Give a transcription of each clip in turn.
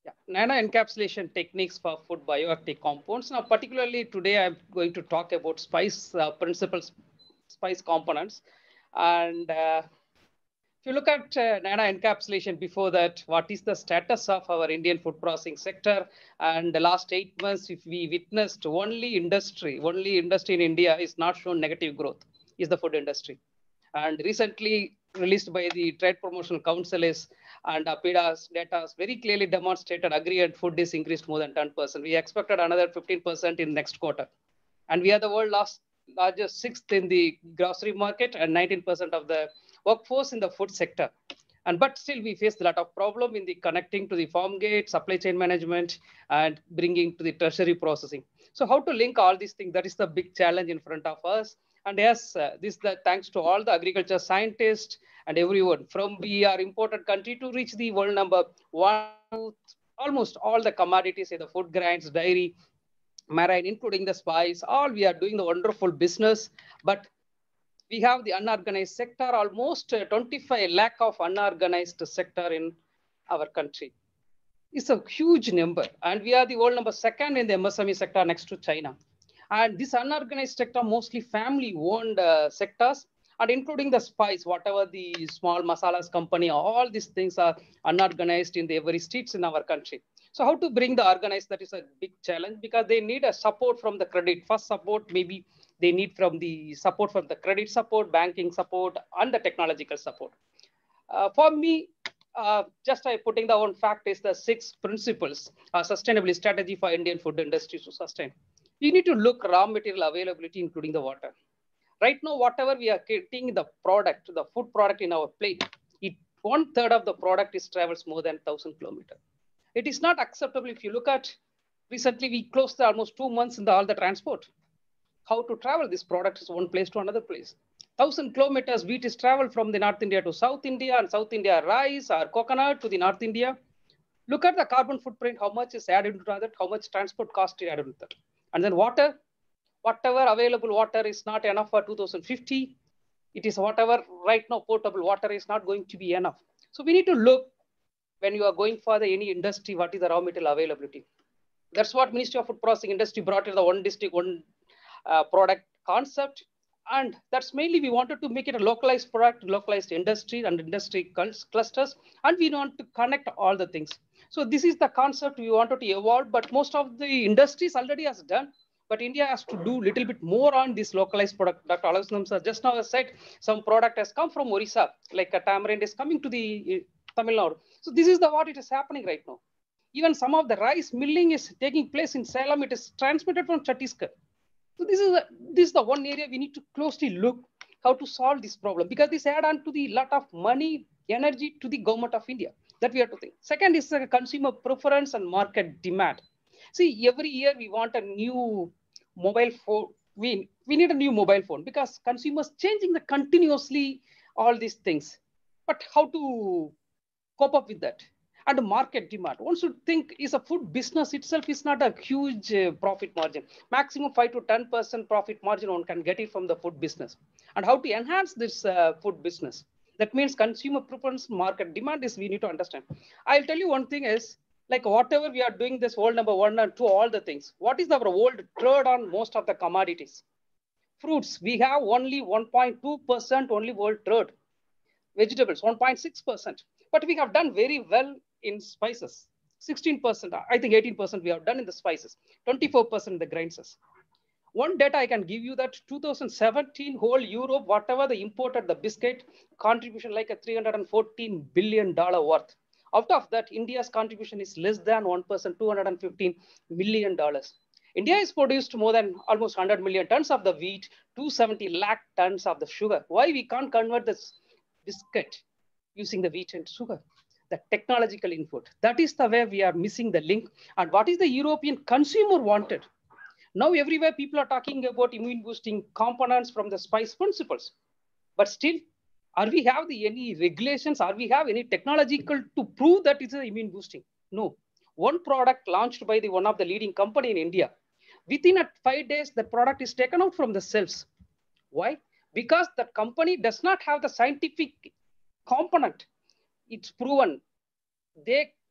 Yeah, nano-encapsulation techniques for food bioactive compounds. Now, particularly today, I'm going to talk about spice principles, spice components. And if you look at nano-encapsulation before that, what is the status of our Indian food processing sector? And the last 8 months, if we witnessed only industry in India is not shown negative growth, is the food industry. And recently released by the Trade Promotional Council is and APIDA's data very clearly demonstrated agri and food is increased more than 10%. We expected another 15% in next quarter. And we are the largest sixth in the grocery market and 19% of the workforce in the food sector. And but still we face a lot of problem in the connecting to the farm gate, supply chain management, and bringing to the tertiary processing. So how to link all these things? That is the big challenge in front of us. And yes, this is the thanks to all the agriculture scientists and everyone from we are important country to reach the world number one, almost all the commodities, say the food grains, dairy, marine, including the spice, all we are doing the wonderful business. But we have the unorganized sector, almost 25 lakh of unorganized sector in our country. It's a huge number. And we are the world number second in the MSME sector next to China. And this unorganized sector, mostly family owned sectors, and including the spice, whatever the small masalas company, all these things are unorganized in the every streets in our country. So how to bring the organized, that is a big challenge because they need a support from the credit. First support, maybe they need from the support from the credit support, banking support, and the technological support. For me, just I putting the one fact is the six principles, sustainability strategy for Indian food industry to sustain. You need to look raw material availability, including the water. Right now, whatever we are getting the product, the food product in our plate, it one third of the product is travels more than 1,000 kilometers. It is not acceptable. If you look at recently, we closed almost 2 months in all the transport. How to travel this product is one place to another place. 1,000 kilometers wheat is traveled from the North India to South India, and South India rice or coconut to the North India. Look at the carbon footprint, how much is added to that, how much transport cost is added to that. And then water, whatever available water is not enough for 2050. It is whatever right now potable water is not going to be enough. So we need to look when you are going for the any industry, what is the raw material availability. That's what Ministry of Food Processing Industry brought in the one district, one product concept. And that's mainly we wanted to make it a localized product, localized industry and industry clusters. And we want to connect all the things. So this is the concept we wanted to evolve, but most of the industries already has done. But India has to do a little bit more on this localized product. Dr. Alasnam sir just now said some product has come from Orissa, like a tamarind is coming to the Tamil Nadu. So this is the what it is happening right now. Even some of the rice milling is taking place in Salem. It is transmitted from Chhattisgarh. So this is the one area we need to closely look how to solve this problem because this add on to the lot of money, energy to the government of India that we have to think. Second is consumer preference and market demand. See, every year we want a new mobile phone. We need a new mobile phone because consumers changing the continuously all these things. But how to cope up with that? And market demand. One should think is a food business itself is not a huge profit margin. Maximum 5 to 10% profit margin one can get it from the food business. And how to enhance this food business? That means consumer preference, market demand is we need to understand. I'll tell you one thing is like whatever we are doing this world number one and two, all the things. What is our world trade on most of the commodities? Fruits, we have only 1.2% only world trade. Vegetables, 1.6%. But we have done very well in spices. 16%, I think 18% we have done in the spices, 24% in the grains. One data I can give you that 2017 whole Europe, whatever the imported the biscuit contribution like a $314 billion worth. Out of that, India's contribution is less than 1%, $215 million. India is produced more than almost 100 million tons of the wheat, 270 lakh tons of the sugar. Why we can't convert this biscuit using the wheat and sugar? The technological input. That is the way we are missing the link. And what is the European consumer wanted? Now everywhere people are talking about immune boosting components from the spice principles. But still, are we have any regulations? Are we have any technological to prove that it's an immune boosting? No. One product launched by one of the leading company in India. Within 5 days, the product is taken out from the shelves. Why? Because the company does not have the scientific component. It's proven. They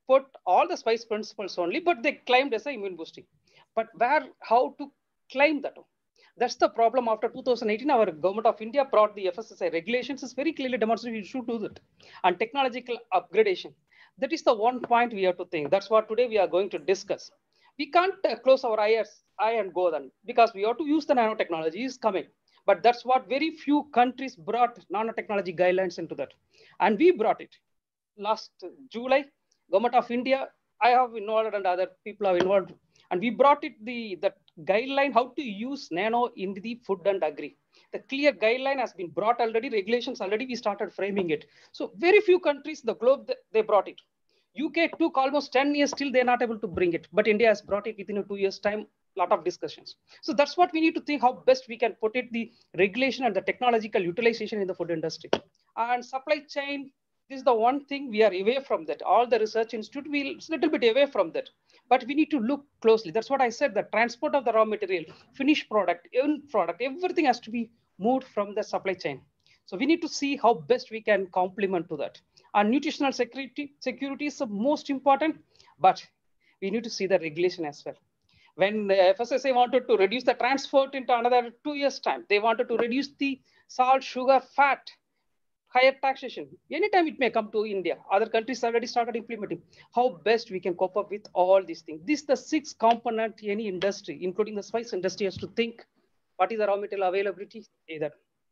put all the spice principles only, but they claimed as a immune boosting. But how to claim that? That's the problem. After 2018, our government of India brought the FSSAI regulations is very clearly demonstrated you should do that. And technological upgradation. That is the one point we have to think. That's what today we are going to discuss. We can't close our eye and go then, because we have to use the nanotechnology is coming. But that's what very few countries brought nanotechnology guidelines into that. And we brought it. Last July, government of India, I have involved and other people have involved, and we brought it that guideline how to use nano in the food and agri. The clear guideline has been brought already, regulations already, we started framing it. So very few countries, the globe, they brought it. UK took almost 10 years, still they're not able to bring it. But India has brought it within a 2 years time, lot of discussions. So that's what we need to think how best we can put it, the regulation and the technological utilization in the food industry. And supply chain, this is the one thing we are away from that. All the research institute, we're a little bit away from that. But we need to look closely. That's what I said, the transport of the raw material, finished product, end product, everything has to be moved from the supply chain. So we need to see how best we can complement to that. And nutritional security is the most important, but we need to see the regulation as well. When the FSSAI wanted to reduce the transport into another 2 years time, they wanted to reduce the salt, sugar, fat, higher taxation. Anytime it may come to India, other countries already started implementing. How best we can cope up with all these things. This is the 6 component any industry, including the spice industry, has to think. What is the raw material availability? Either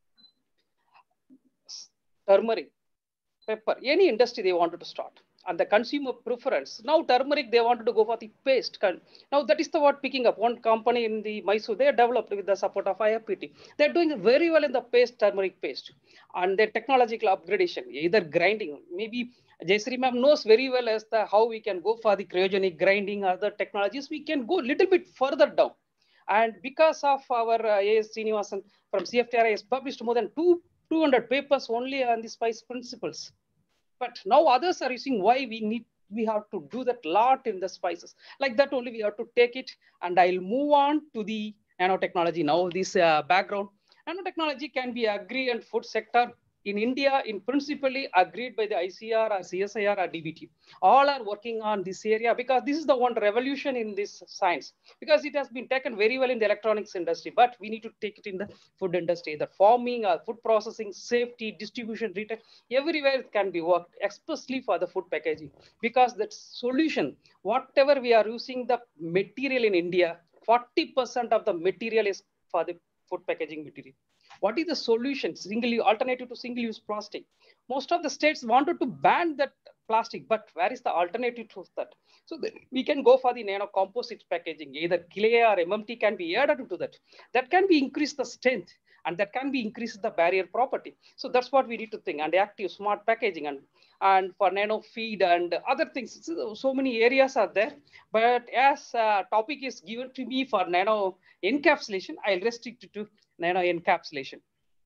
turmeric, pepper, any industry they wanted to start. And the consumer preference. Now turmeric, they wanted to go for the paste. Now that is the word picking up. One company in the Mysore, they developed with the support of IFPT. They're doing very well in the paste, turmeric paste. And their technological upgradation, either grinding, maybe Jayshree ma'am knows very well as the how we can go for the cryogenic grinding, other technologies, we can go a little bit further down. And because of our A.S. Srinivasan from CFTRI has published more than 200 papers only on the spice principles. But now others are using why we have to do that lot in the spices. Like that only we have to take it. And I'll move on to the nanotechnology now, this background. Nanotechnology can be agri and food sector. In India, in principally agreed by the ICR or CSIR or DBT. All are working on this area because this is the one revolution in this science. Because it has been taken very well in the electronics industry, but we need to take it in the food industry, the farming, food processing, safety, distribution, retail, everywhere it can be worked, especially for the food packaging. Because that solution, whatever we are using the material in India, 40% of the material is for the food packaging material. What is the solution? Alternative to single-use plastic. Most of the states wanted to ban that plastic, but where is the alternative to that? So we can go for the nano composite packaging. Either clay or MMT can be added to that. That can be increase the strength, and that can be increase the barrier property. So that's what we need to think. And active smart packaging and for nano feed and other things. So many areas are there. But as topic is given to me for nano encapsulation, I'll restrict it to nano encapsulation.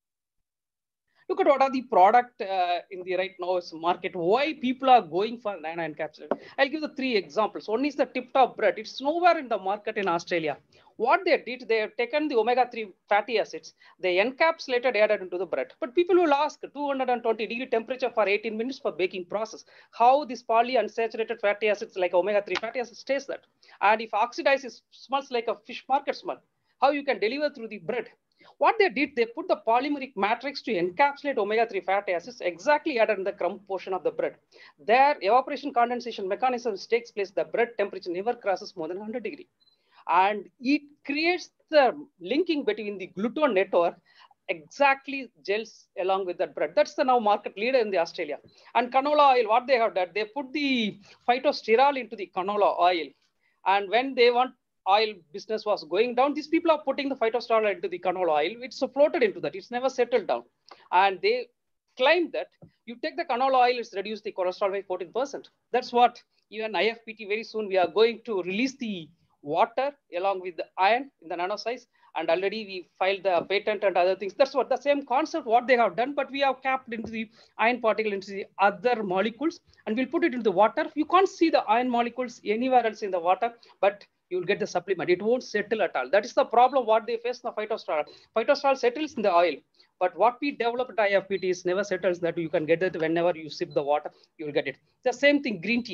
Look at what are the product in the right now market. Why people are going for nano encapsulation? I'll give the 3 examples. One is the tip top bread. It's nowhere in the market in Australia. What they did, they have taken the omega-3 fatty acids, they encapsulated, added into the bread. But people will ask 220-degree temperature for 18 minutes for baking process. How this polyunsaturated fatty acids like omega-3 fatty acids taste that? And if oxidized, it smells like a fish market smell. How you can deliver through the bread? What they did, they put the polymeric matrix to encapsulate omega-3 fatty acids exactly added in the crumb portion of the bread. Their evaporation condensation mechanism takes place, the bread temperature never crosses more than 100 degrees. And it creates the linking between the gluton network exactly gels along with that bread. That's the now market leader in the Australia. And canola oil, what they have done, they put the phytosterol into the canola oil. And when they want oil business was going down, these people are putting the phytosterol into the canola oil. It's floated into that. It's never settled down. And they claim that you take the canola oil, it's reduced the cholesterol by 14%. That's what even IFPT very soon we are going to release the water along with the iron in the nano size. And already we filed the patent and other things. That's what the same concept what they have done, but we have capped into the iron particle into the other molecules, and we'll put it into the water. You can't see the iron molecules anywhere else in the water, but you'll get the supplement. It won't settle at all. That is the problem what they face in the phytosterol. Phytosterol settles in the oil. But what we developed at IFPT is never settles that you can get it whenever you sip the water, you will get it. The same thing, green tea.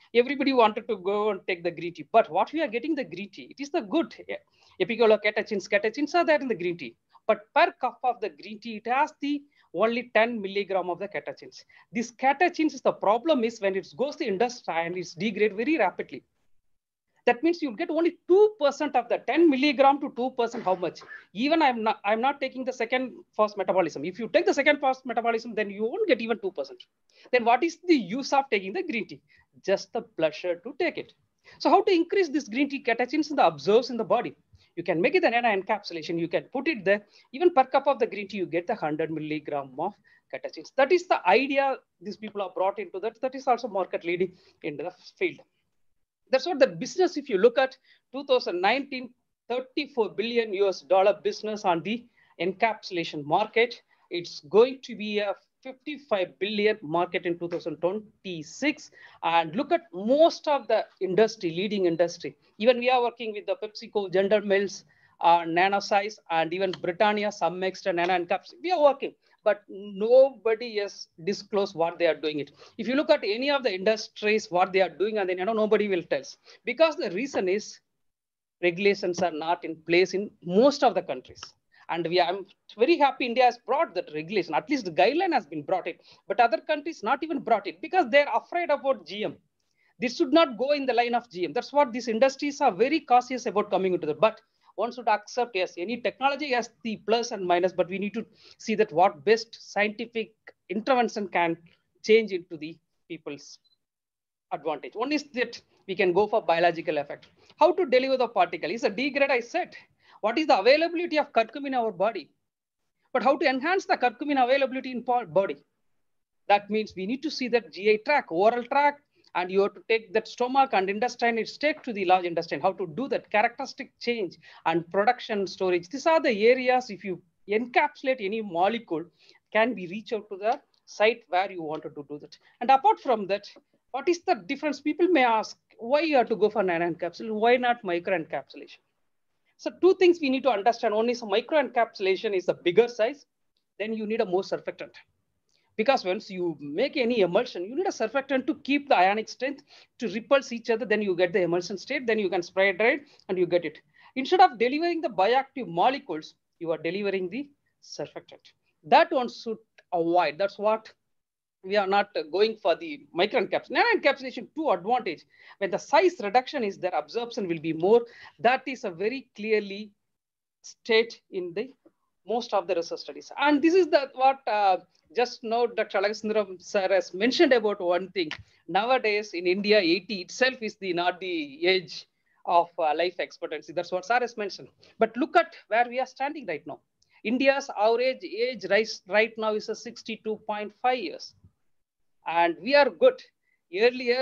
Everybody wanted to go and take the green tea. But what we are getting the green tea, it is the good epicholocatechins. Catechins are there in the green tea. But per cup of the green tea, it has the only 10 milligram of the catechins. This catechins is the problem is when it goes to industry and it's degrade very rapidly. That means you'll get only 2% of the 10 milligram to 2%. How much? Even I'm not taking the second fast metabolism. If you take the second fast metabolism, then you won't get even 2%. Then what is the use of taking the green tea? Just the pleasure to take it. So how to increase this green tea catechins in the absorbs in the body? You can make it an encapsulation. You can put it there. Even per cup of the green tea, you get the 100 milligram of catechins. That is the idea these people are brought into that. That is also market leading into the field. That's what the business, if you look at 2019, 34 billion US dollar business on the encapsulation market. It's going to be a 55 billion market in 2026. And look at most of the industry, leading industry. Even we are working with the PepsiCo, General Mills, Nanosize, and even Britannia, some extra Nano Encapsulation. We are working, but nobody has disclosed what they are doing it. If you look at any of the industries, what they are doing, and then nobody will tell. Because the reason is regulations are not in place in most of the countries. And I'm very happy India has brought that regulation. At least the guideline has been brought it, but other countries not even brought it because they're afraid about GM. This should not go in the line of GM. That's what these industries are very cautious about coming into that. But one should accept, yes, any technology has the plus and minus, but we need to see that what best scientific intervention can change into the people's advantage. One is that we can go for biological effect. How to deliver the particle is a degrade, I said. What is the availability of curcumin in our body? But how to enhance the curcumin availability in body? That means we need to see that GI tract, oral tract, and you have to take that stomach and intestine, it's take to the large intestine. How to do that characteristic change and production storage. These are the areas, if you encapsulate any molecule, can be reach out to the site where you wanted to do that. And apart from that, what is the difference? People may ask, why you have to go for nano encapsulation? Why not micro encapsulation? So two things we need to understand. One is micro encapsulation is a bigger size. Then you need a more surfactant. Because once you make any emulsion, you need a surfactant to keep the ionic strength to repulse each other. Then you get the emulsion state. Then you can spray it right and you get it. Instead of delivering the bioactive molecules, you are delivering the surfactant. That one should avoid. That's what we are not going for the micro encapsulation. Nano encapsulation, two advantage. When the size reduction is there, absorption will be more. That is a very clearly state in the most of the research studies. And this is the what just now Dr. Alagasundram sir has mentioned about one thing. Nowadays in India, 80 itself is not the age of life expectancy. That's what sir has mentioned. But look at where we are standing right now. India's average age right now is a 62.5 years. And we are good. Earlier,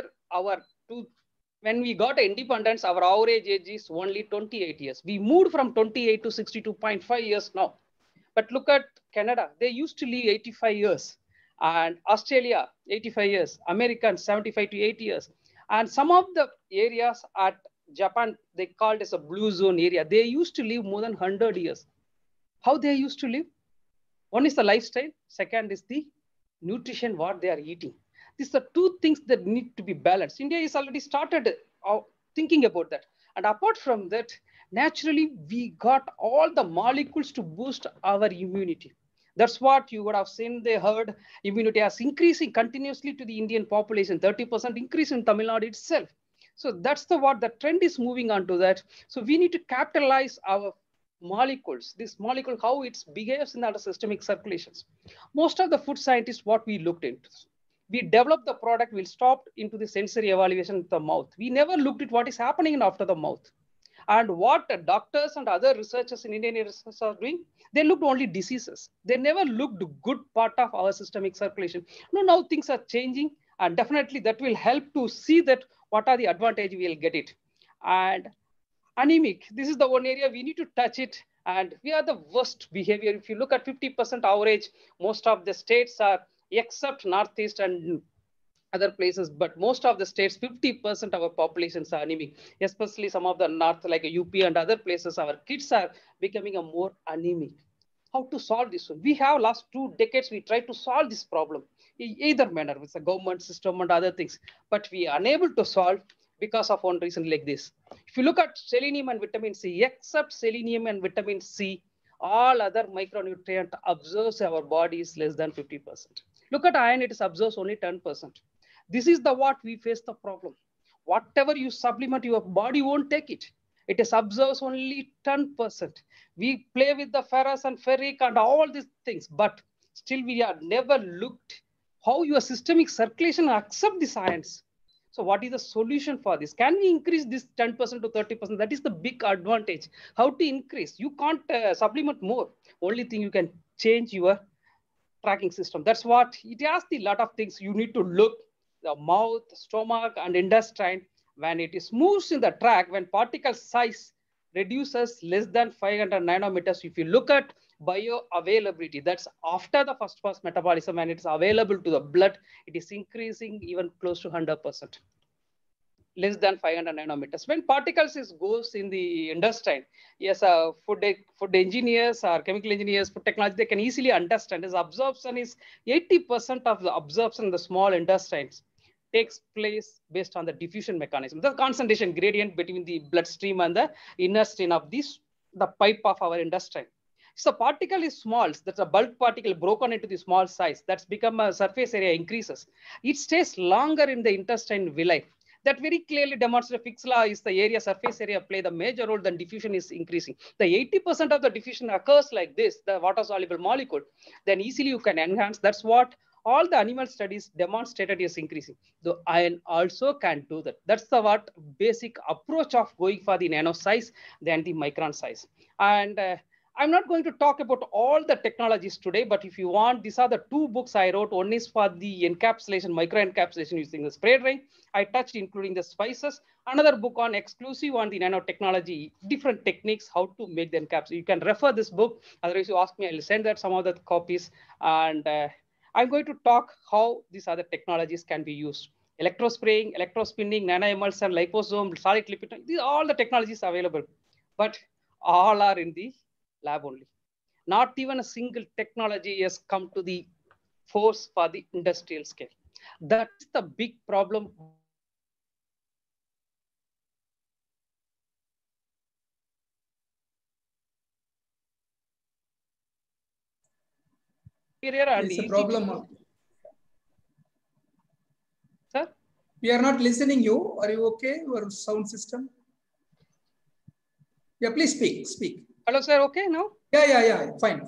when we got independence, our average age is only 28 years. We moved from 28 to 62.5 years now. But look at Canada. They used to live 85 years. And Australia, 85 years. American, 75 to 80 years. And some of the areas at Japan, they called as a blue zone area. They used to live more than 100 years. How they used to live? One is the lifestyle. Second is the nutrition, what they are eating. These are two things that need to be balanced. India is already started thinking about that. And apart from that, naturally, we got all the molecules to boost our immunity. That's what you would have seen, they heard immunity is increasing continuously to the Indian population, 30% increase in Tamil Nadu itself. So that's what the trend is moving on to that. So we need to capitalize our molecules, this molecule, how it behaves in the systemic circulations. Most of the food scientists, what we looked into, we developed the product, we'll stop into the sensory evaluation of the mouth. We never looked at what is happening after the mouth. And what doctors and other researchers in Indian research are doing, they looked only diseases. They never looked good part of our systemic circulation. Now things are changing, and definitely that will help to see that what are the advantage we'll get it. And anemic, this is the one area we need to touch it. And we are the worst behavior. If you look at 50% average, most of the states are, except Northeast and other places, but most of the states, 50% of our populations are anemic, especially some of the North, like UP and other places, our kids are becoming a more anemic. how to solve this one. We have last 2 decades, we tried to solve this problem in either manner with the government system and other things, but we are unable to solve because of one reason like this. If you look at selenium and vitamin C, except selenium and vitamin C, all other micronutrient absorbs our body is less than 50%. Look at iron, it is absorbs only 10%. This is the what we face the problem. Whatever you supplement, your body won't take it. It is absorbs only 10%. We play with the ferrous and ferric and all these things, but still we are never looked how your systemic circulation accept these ions. So what is the solution for this? Can we increase this 10% to 30%? That is the big advantage. How to increase? You can't supplement more. Only thing you can change your tracking system. That's what it asks a lot of things. You need to look the mouth, stomach, and intestine. When it is moves in the track, when particle size reduces less than 500 nanometers, if you look at bioavailability, that's after the first pass metabolism, and it's available to the blood, it is increasing even close to 100%. Less than 500 nanometers. When particles goes in the intestine, yes, food engineers or chemical engineers, food technology, they can easily understand his absorption is 80% of the absorption in the small intestines takes place based on the diffusion mechanism, the concentration gradient between the bloodstream and the inner skin of this, the pipe of our intestine. So particle is small, that's a bulk particle broken into the small size, that's become a surface area increases. It stays longer in the intestine villi. That very clearly demonstrates Fick's law is the area surface area play the major role, then diffusion is increasing. The 80% of the diffusion occurs like this, the water soluble molecule, then easily you can enhance. That's what all the animal studies demonstrated is increasing. The iron also can do that. That's the what basic approach of going for the nano size than the micron size. And I'm not going to talk about all the technologies today, but if you want, these are the 2 books I wrote. One is for the encapsulation, micro encapsulation using the spray drying. I touched including the spices. Another book on exclusive on the nanotechnology, different techniques, how to make the encapsulation. You can refer this book. Otherwise, you ask me, I'll send that some of the copies. And I'm going to talk how these other technologies can be used. Electrospraying, electrospinning, nanoemulsion, liposome, solid lipid, these are all the technologies available, but all are in the lab only. Not even a single technology has come to the force for the industrial scale. That's the big problem. It's a problem. Sir? We are not listening you. Are you okay? Your sound system? Yeah, please speak. Hello, sir. Okay now? Yeah. Fine.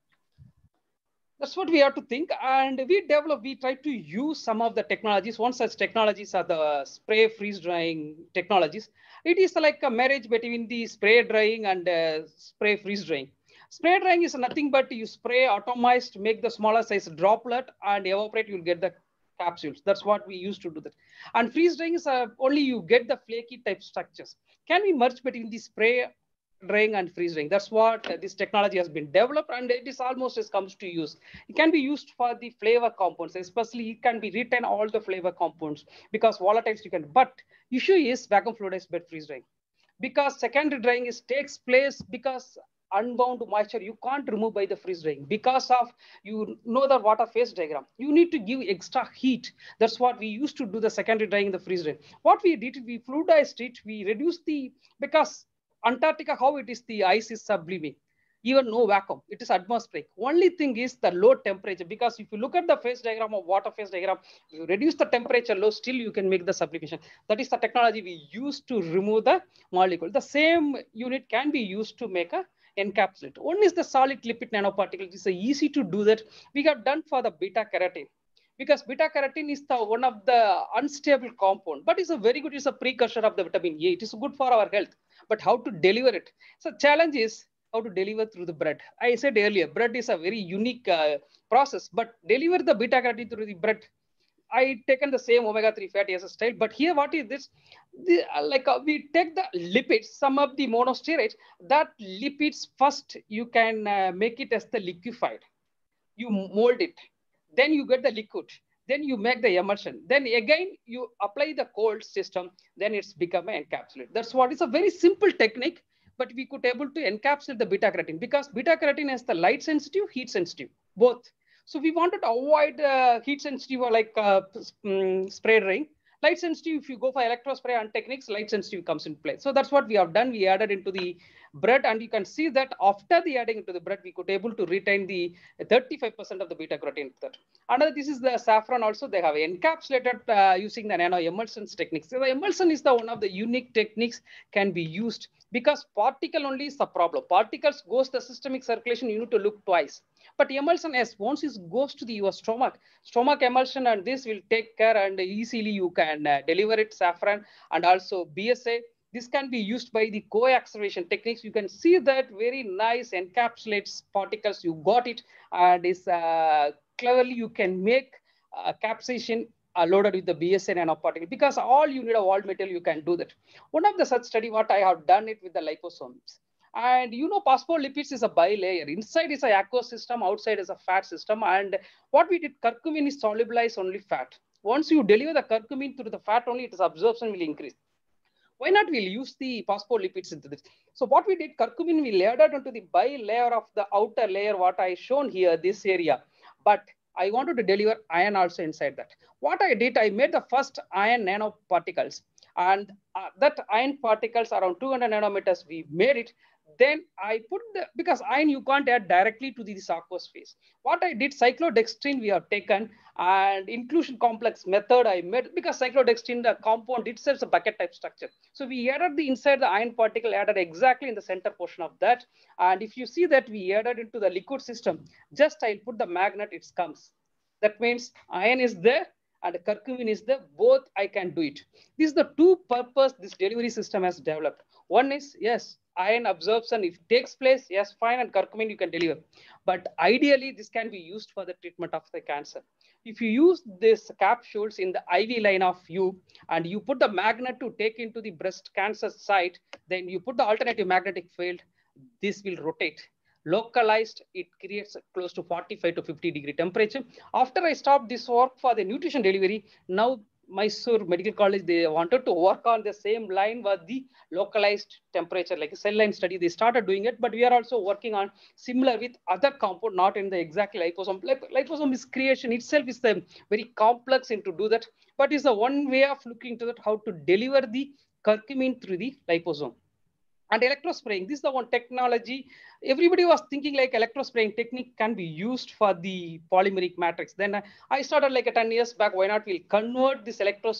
That's what we have to think. And we try to use some of the technologies. One such technologies are the spray freeze drying technologies. It is like a marriage between the spray drying and spray freeze drying. Spray drying is nothing but you spray atomized, make the smaller size droplet and evaporate, you'll get the capsules. That's what we used to do that. And freeze drying is only you get the flaky type structures. Can we merge between the spray drying and freeze drying? That's what this technology has been developed, and it is almost as comes to use. It can be used for the flavor compounds, especially it can be retain all the flavor compounds because volatiles you can. But issue is vacuum fluidized bed freeze drying, because secondary drying takes place because unbound moisture you can't remove by the freeze drying because of the water phase diagram. You need to give extra heat. That's what we used to do the secondary drying in the freeze drying. What we did, we fluidized it. We reduced because Antarctica, how it is, the ice is subliming. Even no vacuum, it is atmospheric. Only thing is the low temperature, because if you look at the phase diagram of water phase diagram, you reduce the temperature low, still you can make the sublimation. That is the technology we use to remove the molecule. The same unit can be used to make a encapsulate. One is the solid lipid nanoparticle. It's easy to do that. We have done for the beta carotene, because beta carotene is one of the unstable compound, but it's a very good, it's a precursor of the vitamin A. It is good for our health, but how to deliver it? So challenge is how to deliver through the bread. I said earlier, bread is a very unique process, but deliver the beta carotene through the bread. I taken the same omega-3 fatty acid style, but here what is this? We take the lipids, some of the monosteroids, that lipids first you can make it as the liquefied. You mold it, then you get the liquid, then you make the emulsion, then again you apply the cold system, then it's become an encapsulate. That's what is a very simple technique, but we could able to encapsulate the beta carotene because beta carotene is the light sensitive, heat sensitive, both. So we wanted to avoid heat sensitive or like spray drying. Light sensitive, if you go for electrospray and techniques, light sensitive comes in play. So that's what we have done. We added into the bread, and you can see that after the adding into the bread, we could able to retain the 35% of the beta carotene. Another, this is the saffron also. They have encapsulated using the nano emulsions techniques. So the emulsion is the one of the unique techniques can be used because particle only is the problem. Particles goes the systemic circulation, you need to look twice. But emulsion, as once it goes to your stomach emulsion, and this will take care and easily you can deliver it, saffron and also BSA. This can be used by the co-acceleration techniques. You can see that very nice encapsulates particles. You got it, and is cleverly you can make capsaicin loaded with the BSA nanoparticle because all you need a wall material, you can do that. One of the such study, what I have done it with the liposomes. And you know, phospholipids is a bilayer. Inside is a aqueous system, outside is a fat system. And what we did, curcumin is solubilize only fat. Once you deliver the curcumin through the fat only, its absorption will increase. Why not we'll use the phospholipids into this? So what we did, curcumin, we layered it onto the bilayer of the outer layer, what I shown here, this area. But I wanted to deliver iron also inside that. What I did, I made the first iron nanoparticles. And that iron particles around 200 nanometers, we made it. Then I put the, because iron you can't add directly to the aqueous phase. What I did, cyclodextrin we have taken, and inclusion complex method I made, because cyclodextrin, the compound itself is a bucket type structure. So we added the inside the iron particle, added exactly in the center portion of that. And if you see that we added into the liquid system, just I'll put the magnet, it comes. That means iron is there and curcumin is there, both I can do it. This is the two purpose this delivery system has developed. One is, yes, iron absorption, if it takes place, yes, fine, and curcumin you can deliver. But ideally, this can be used for the treatment of the cancer. If you use these capsules in the IV line of you, and you put the magnet to take into the breast cancer site, then you put the alternative magnetic field, this will rotate. Localized, it creates close to 45 to 50 degree temperature. After I stopped this work for the nutrition delivery, now Mysore Medical College, they wanted to work on the same line with the localized temperature, like a cell line study. They started doing it, but we are also working on similar with other compound, not in the exact liposome. Liposome is creation itself is the very complex and to do that, but it's the one way of looking to that, how to deliver the curcumin through the liposome. And electrospraying, this is the one technology. Everybody was thinking like electrospraying technique can be used for the polymeric matrix. Then I started like 10 years back, why not we'll convert this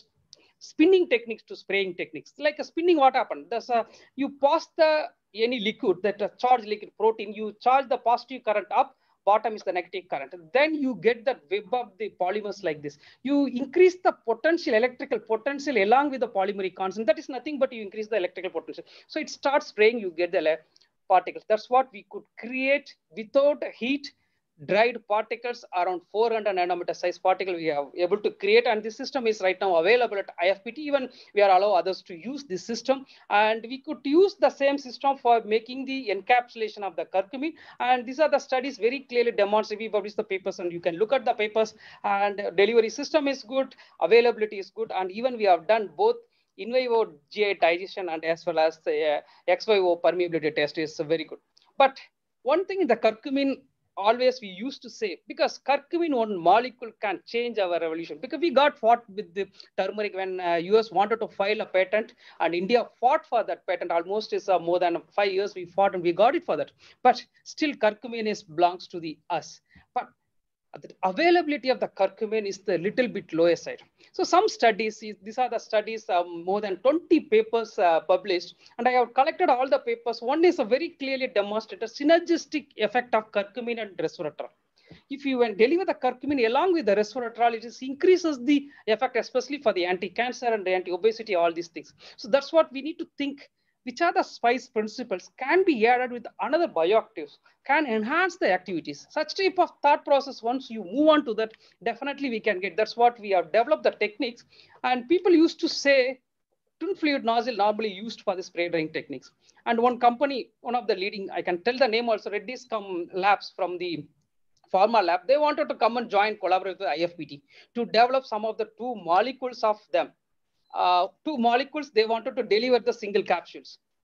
spinning techniques to spraying techniques. Like a spinning, what happened? There's you pass the any liquid, that charged liquid protein, you charge the positive current up, bottom is the negative current. Then you get that web of the polymers like this. You increase the potential, electrical potential along with the polymeric constant. That is nothing but you increase the electrical potential. So it starts spraying, you get the particles. That's what we could create without heat. Dried particles around 400 nanometer size particle we are able to create, and this system is right now available at IFPT. Even we are allow others to use this system, and we could use the same system for making the encapsulation of the curcumin. And these are the studies very clearly demonstrate. We publish the papers, and you can look at the papers. And delivery system is good, availability is good, and even we have done both in vivo GI digestion and as well as the ex vivo permeability test is very good. But one thing in the curcumin, always we used to say, because curcumin one molecule can change our revolution, because we got fought with the turmeric when US wanted to file a patent, and India fought for that patent. Almost is more than 5 years we fought, and we got it for that. But still curcumin is belongs to the us. But the availability of the curcumin is the little bit lower side. So some studies, these are the studies, more than 20 papers published, and I have collected all the papers. One is a very clearly demonstrated synergistic effect of curcumin and resveratrol. If you deliver the curcumin along with the resveratrol, it increases the effect, especially for the anti-cancer and the anti-obesity, all these things. So that's what we need to think. Which are the spice principles can be added with another bioactives, can enhance the activities. Such type of thought process, once you move on to that, definitely we can get. That's what we have developed the techniques. And people used to say, twin fluid nozzle normally used for the spray drying techniques. And one company, one of the leading, I can tell the name also, Reddy's Labs from the pharma lab, they wanted to come and join, collaborate with IFPT to develop some of the two molecules of them. Two molecules they wanted to deliver the single capsules.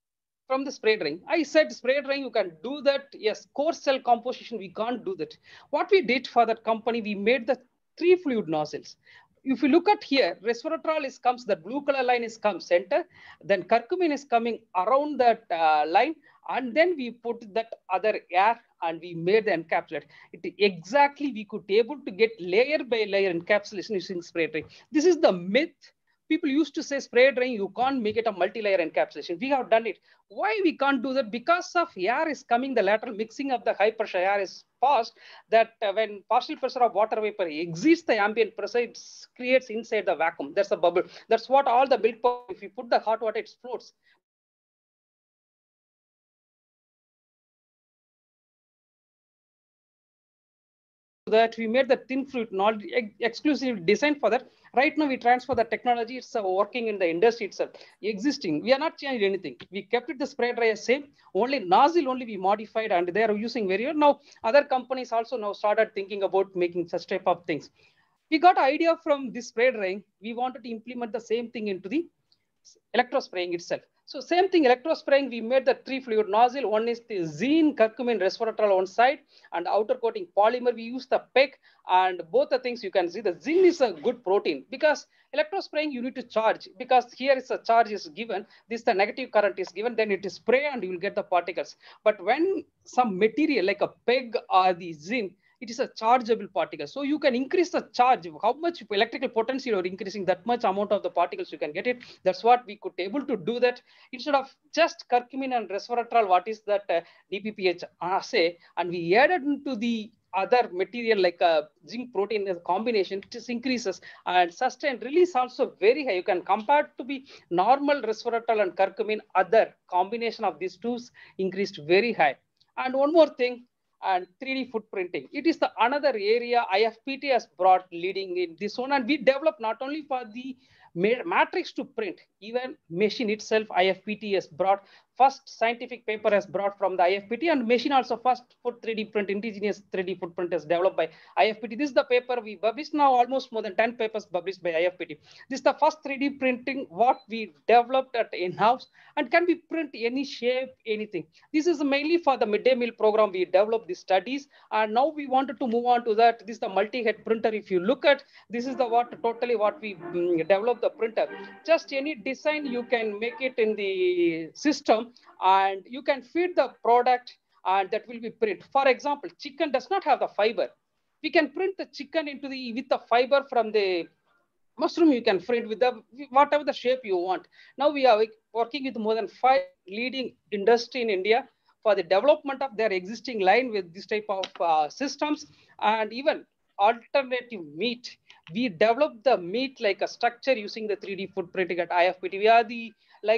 from the spray drying. I said spray drying, you can do that. Yes, core cell composition, we can't do that. What we did for that company, we made the 3 fluid nozzles. If you look at here, resveratrol is comes, the blue color line is come center, then curcumin is coming around that line, and then we put that other air and we made the encapsulate. It exactly we could able to get layer by layer encapsulation using spray drying. This is the myth. People used to say spray drying, you can't make it a multi-layer encapsulation. We have done it. Why we can't do that? Because of air is coming, the lateral mixing of the high pressure air is fast, that when partial pressure of water vapor exceeds the ambient pressure, it creates inside the vacuum. That's a bubble. That's what all the milk powder, if you put the hot water, it floats. That we made the thin fluid not exclusively designed for that. Right now we transfer the technology. It's working in the industry itself, existing. We are not changing anything. We kept it the spray dryer same, only nozzle only we modified, and they are using very well. Now other companies also now started thinking about making such type of things. We got idea from this spray drying. We wanted to implement the same thing into the electrospraying itself. So same thing, electrospraying, we made the 3 fluid nozzle. One is the zine, curcumin, resveratrol on side, and outer coating polymer. We use the PEG, and both the things you can see. The zine is a good protein because electrospraying you need to charge, because here is a charge is given. This the negative current is given, then it is spray and you will get the particles. But when some material like a PEG or the zine, it is a chargeable particle. So you can increase the charge. How much electrical potential you're increasing, that much amount of the particles you can get it. That's what we could able to do that. Instead of just curcumin and resveratrol, what is that DPPH assay, and we added into the other material like a zinc protein as a combination, it just increases, and sustained release also very high. You can compare to be normal resveratrol and curcumin, other combination of these two increased very high. And one more thing, and 3D footprinting. It is the another area IFPT has brought leading in this one. And we developed not only for the matrix to print, even machine itself, IFPT has brought first scientific paper has brought from the IFPT, and machine also first put 3D print, indigenous 3D footprint is developed by IFPT. This is the paper we published now, almost more than 10 papers published by IFPT. This is the first 3D printing what we developed at in-house, and can be print any shape, anything. This is mainly for the midday meal program. We developed the studies, and now we wanted to move on to that. This is the multi-head printer. If you look at, this is the totally what we developed the printer. Just any design you can make it in the system, and you can feed the product, and that will be print. For example, chicken does not have the fiber. We can print the chicken into the with the fiber from the mushroom. You can print with the whatever the shape you want. Now we are working with more than 5 leading industry in India for the development of their existing line with this type of systems. And even alternative meat, we developed the meat like a structure using the 3D footprinting at IFPT. We are the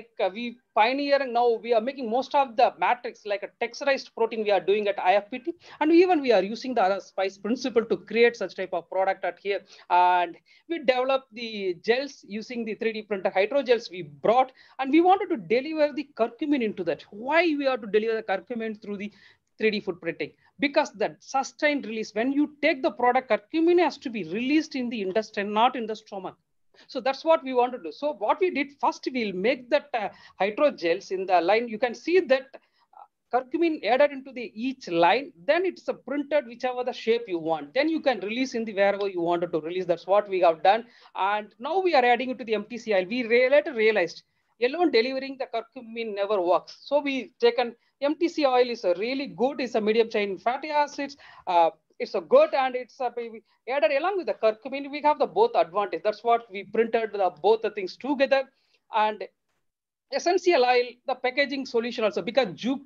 we pioneering now. We are making most of the matrix like a texturized protein we are doing at IFPT, and even we are using the other spice principle to create such type of product at here. And we developed the gels using the 3D printer hydrogels we brought, and we wanted to deliver the curcumin into that. Why we have to deliver the curcumin through the 3D footprinting? Because that sustained release, when you take the product, curcumin has to be released in the intestine, not in the stomach. So that's what we want to do. So what we did first, we'll make that hydrogels in the line. You can see that curcumin added into the each line. Then it's a printed whichever the shape you want. Then you can release in the wherever you wanted to release. That's what we have done. And now we are adding it to the MTC oil. We later realized alone delivering the curcumin never works. So we taken MTC oil is a really good. It's a medium chain fatty acids. It's a good, and it's a added along with the curcumin. We have the both advantage. That's what we printed both the things together. And essential oil, the packaging solution also, because jute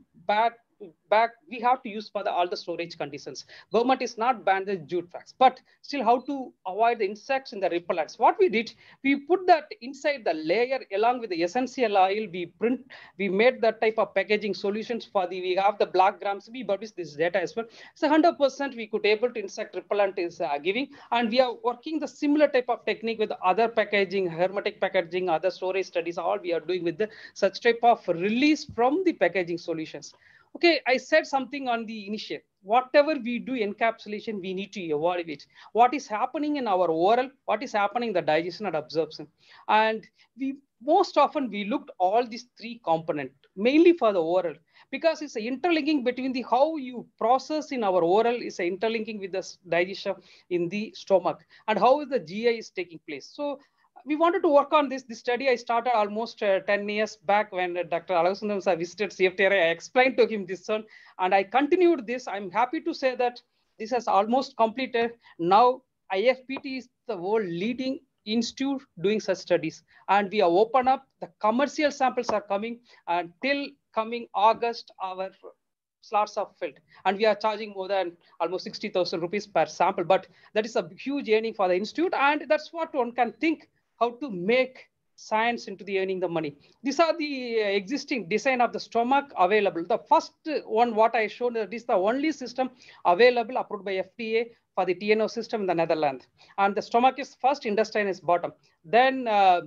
bag we have to use for all the storage conditions. Government is not banned the jute bags, but still how to avoid the insects in the repellents. What we did, we put that inside the layer along with the essential oil. We made that type of packaging solutions for we have the black grams. We publish this data as well. So 100% we could able to insect repellent is giving, and we are working the similar type of technique with other packaging, hermetic packaging, other storage studies. All we are doing with the such type of release from the packaging solutions. Okay, I said something on the initial. Whatever we do encapsulation, we need to evaluate what is happening in our oral, what is happening in the digestion and absorption. And we most often we looked all these three components, mainly for the oral, because it's interlinking between the how you process in our oral is interlinking with the digestion in the stomach and how the GI is taking place. So we wanted to work on this. This study I started almost 10 years back when Dr. Alagsundaram sir visited CFTRI. I explained to him this one, and I continued this. I'm happy to say that this has almost completed. Now IFPT is the world leading institute doing such studies, and we have opened up the commercial samples are coming, and till coming August our slots are filled, and we are charging more than almost 60,000 rupees per sample. But that is a huge earning for the institute, and that's what one can think how to make science into the earning the money. These are the existing design of the stomach available. The first one what I showed, that is the only system available approved by FDA for the TNO system in the Netherlands. And the stomach is first, intestine is bottom. Then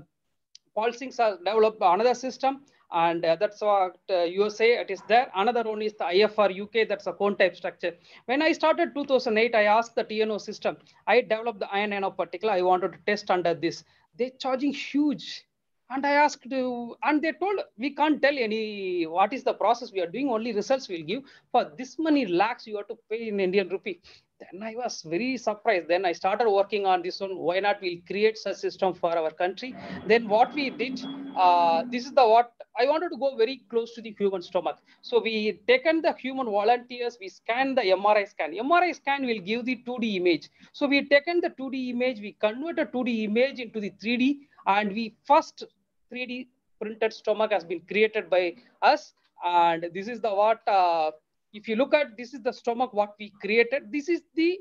Paul Singh has developed another system, and that's what USA it is there. Another one is the IFR UK, that's a cone type structure. When I started 2008, I asked the TNO system. I developed the iron nanoparticle. I wanted to test under this. They're charging huge. And I asked, and they told we can't tell any what is the process we are doing. Only results will give. For this many lakhs, you have to pay in Indian rupee. Then I was very surprised. Then I started working on this one. Why not we'll create such system for our country? Then what we did, this is the what I wanted to go very close to the human stomach. So we taken the human volunteers, we scan the MRI scan. MRI scan will give the 2D image. So we taken the 2D image, we converted 2D image into the 3D, and we first 3D printed stomach has been created by us. And this is the what, if you look at, this is the stomach what we created. This is the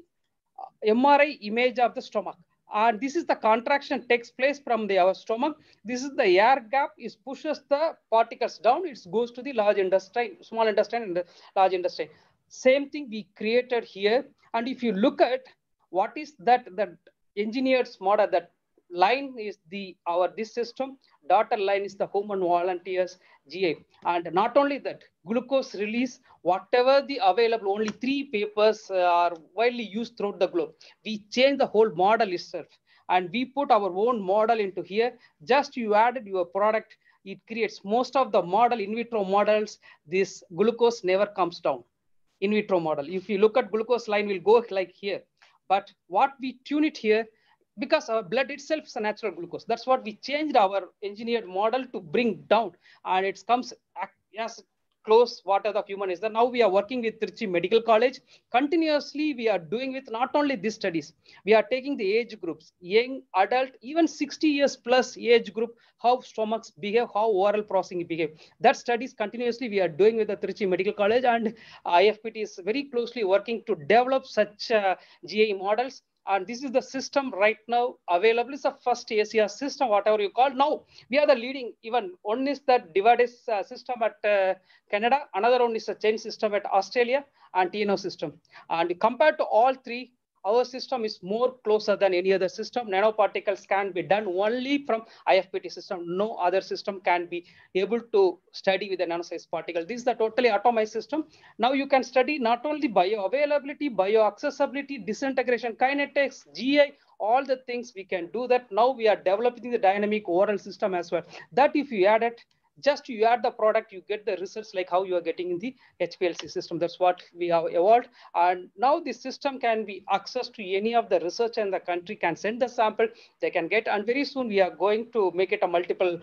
MRI image of the stomach. And this is the contraction takes place from our stomach. This is the air gap, is pushes the particles down. It goes to the large intestine, small intestine and the large intestine. Same thing we created here. And if you look at what is that engineered model, that line is this system, dotted line is the human volunteers GI. And not only that, glucose release, whatever the available, only 3 papers are widely used throughout the globe. We change the whole model itself, and we put our own model into here. Just you added your product, it creates most of the model, in vitro models, this glucose never comes down. In vitro model, if you look at glucose line will go like here. But what we tune it here, because our blood itself is a natural glucose. That's what we changed our engineered model to bring down, and it comes as close whatever the human is there. Now we are working with Trichy Medical College. Continuously, we are doing with not only these studies, we are taking the age groups, young, adult, even 60 years plus age group, how stomachs behave, how oral processing behave. That studies continuously we are doing with the Trichy Medical College, and IFPT is very closely working to develop such GI models. And this is the system right now available. It's the first Asia system, whatever you call. Now we are the leading. Even one is the Dividis system at Canada. Another one is a chain system at Australia, and TNO system. And compared to all three, our system is more closer than any other system. Nanoparticles can be done only from IFPT system. No other system can be able to study with a nanosized particle. This is the totally atomized system. Now you can study not only bioavailability, bioaccessibility, disintegration kinetics, GI, all the things we can do that. Now we are developing the dynamic oral system as well. That if you add it, just you add the product, you get the results like how you are getting in the HPLC system. That's what we have evolved. And now this system can be accessed to any of the researcher in the country, can send the sample, they can get, and very soon we are going to make it a multiple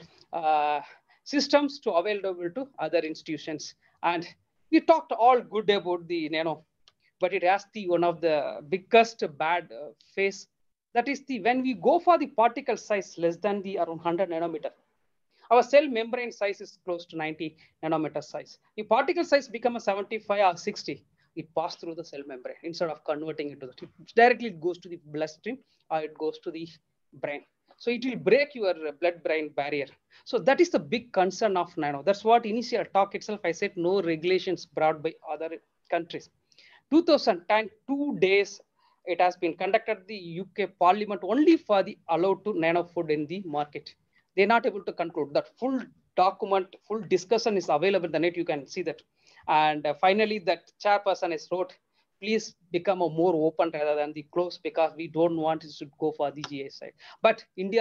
systems to available to other institutions. And we talked all good about the nano, but it has the one of the biggest bad phase. That is the when we go for the particle size less than the around 100 nanometer. Our cell membrane size is close to 90 nanometer size. If particle size become a 75 or 60, it passes through the cell membrane instead of converting it to the directly it goes to the bloodstream or it goes to the brain. So it will break your blood-brain barrier. So that is the big concern of nano. That's what initial talk itself I said no regulations brought by other countries. 2010, 2 days it has been conducted the UK Parliament only for the allowed to nano food in the market. They're not able to conclude that full document, full discussion is available in the net. You can see that. And finally, that chairperson is wrote, please become a more open rather than the close, because we don't want it to go for the GA side. But India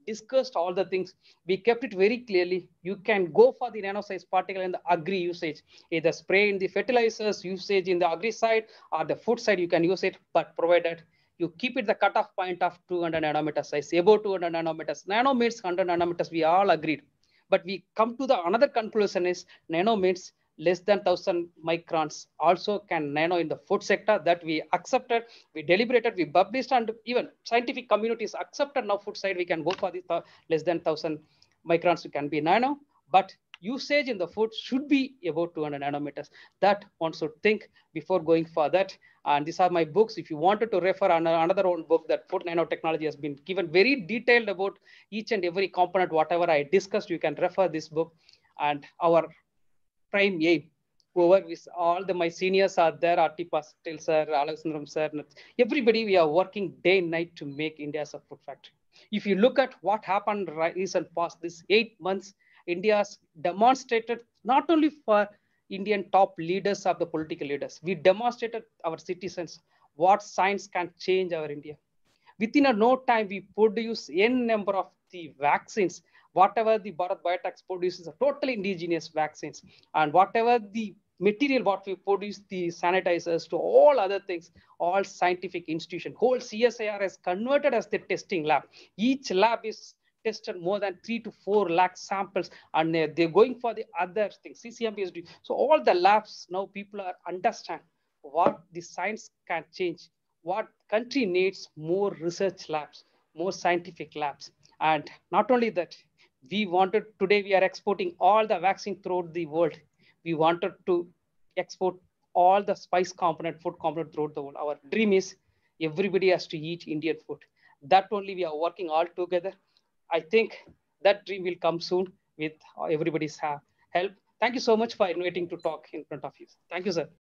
discussed all the things. We kept it very clearly. You can go for the nano size particle in the agri usage, either spray in the fertilizers usage in the agri side or the food side, you can use it, but provided you keep it the cutoff point of 200 nanometer size, above 200 nanometers. Nano means 100 nanometers, we all agreed. But we come to the another conclusion is nano means less than 1000 microns also can nano in the food sector, that we accepted, we deliberated, we published, and even scientific communities accepted. Now food side we can go for the less than 1000 microns, it can be nano, but usage in the food should be about 200 nanometers. That one should think before going for that. And these are my books. If you wanted to refer on another one book, that food nanotechnology has been given very detailed about each and every component, whatever I discussed, you can refer this book. And our prime aim, whoever is all the my seniors are there, RT Patil sir, Alexandram sir, everybody, we are working day and night to make India as a food factory. If you look at what happened recent past this 8 months, India's demonstrated not only for Indian top leaders of the political leaders, we demonstrated our citizens what science can change our India. Within a no time, we produce n number of the vaccines. Whatever the Bharat Biotech produces are totally indigenous vaccines. And whatever the material what we produce, the sanitizers to all other things, all scientific institution, whole CSIR is converted as the testing lab. Each lab is tested more than 3 to 4 lakh samples, and they're going for the other things. CCMP is doing. So all the labs now people are understand what the science can change. What country needs more research labs, more scientific labs. And not only that, we wanted today we are exporting all the vaccine throughout the world. We wanted to export all the spice component, food component throughout the world. Our dream is everybody has to eat Indian food. That only we are working all together. I think that dream will come soon with everybody's help. Thank you so much for inviting to talk in front of you. Thank you, sir.